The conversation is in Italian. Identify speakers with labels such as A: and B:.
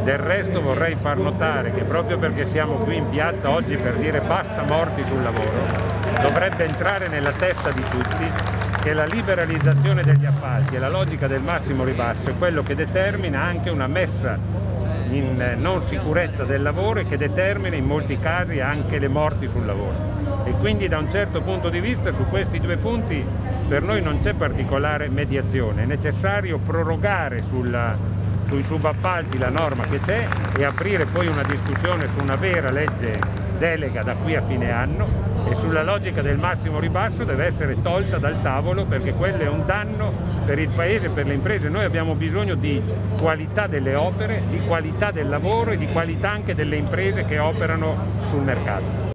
A: Del resto vorrei far notare che proprio perché siamo qui in piazza oggi per dire basta morti sul lavoro, dovrebbe entrare nella testa di tutti che la liberalizzazione degli appalti e la logica del massimo ribasso è quello che determina anche una messa in non sicurezza del lavoro e che determina in molti casi anche le morti sul lavoro. E quindi da un certo punto di vista su questi due punti per noi non c'è particolare mediazione, è necessario prorogare sui subappalti la norma che c'è e aprire poi una discussione su una vera legge delega da qui a fine anno, e sulla logica del massimo ribasso deve essere tolta dal tavolo perché quello è un danno per il Paese e per le imprese. Noi abbiamo bisogno di qualità delle opere, di qualità del lavoro e di qualità anche delle imprese che operano sul mercato.